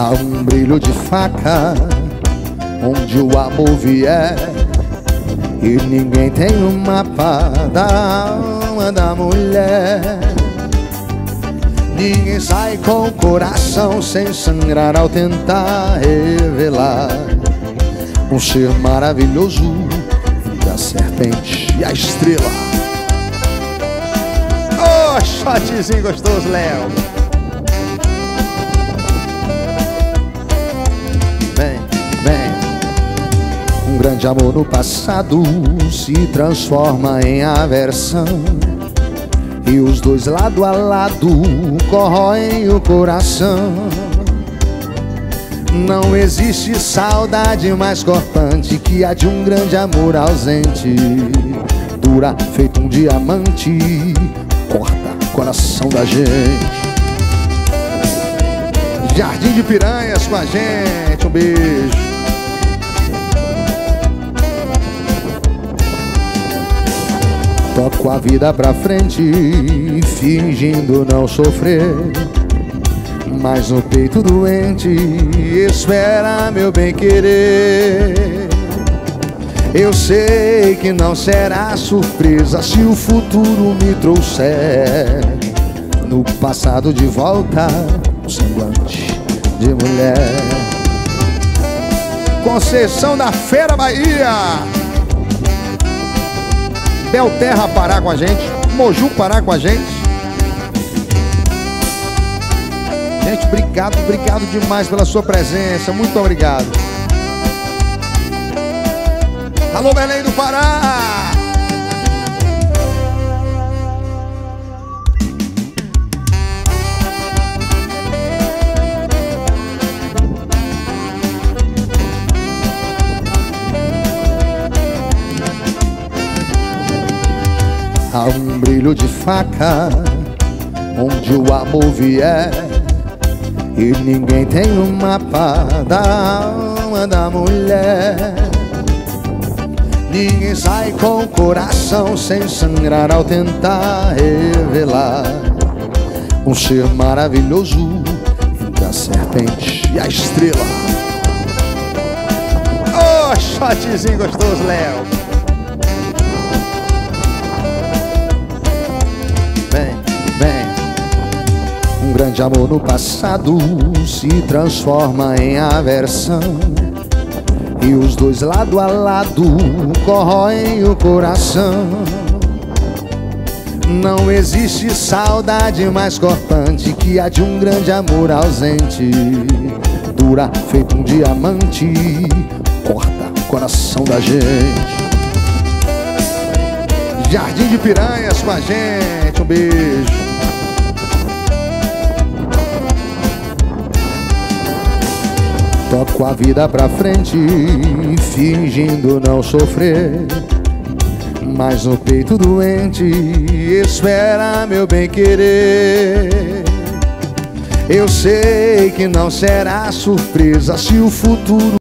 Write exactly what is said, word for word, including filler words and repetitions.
Há um brilho de faca onde o amor vier, e ninguém tem o mapa da alma da mulher. Ninguém sai com o coração sem sangrar ao tentar revelar um ser maravilhoso entre a serpente e a estrela. Oh, shotzinho gostoso, Léo. Vem, vem. Um grande amor no passado se transforma em aversão, e os dois lado a lado corroem o coração. Não existe saudade mais cortante que a de um grande amor ausente. Dura feito um diamante, corta o coração da gente. Jardim de Piranhas com a gente, um beijo. Toco a vida pra frente, fingindo não sofrer, mas no peito doente espera meu bem-querer. Eu sei que não será surpresa se o futuro me trouxer no passado de volta um semblante de mulher. Conceição da Feira, Bahia. Belterra Pará com a gente, Moju Pará com a gente. Gente, obrigado, obrigado demais pela sua presença, muito obrigado. Alô, Belém do Pará! Há um brilho de faca onde o amor vier, e ninguém tem o mapa da alma da mulher. Ninguém sai com o coração sem sangrar ao tentar revelar um ser maravilhoso entre a serpente e a estrela. Oh, shotzinho gostoso, Léo. Vem, vem. Um grande amor no passado se transforma em aversão, e os dois lado a lado corroem o coração. Não existe saudade mais cortante que a de um grande amor ausente. Dura feito um diamante, corta o coração da gente. Jardim de Piranhas com a gente, um beijo. Toco a vida pra frente, fingindo não sofrer, mas no peito doente espera meu bem-querer. Eu sei que não será surpresa se o futuro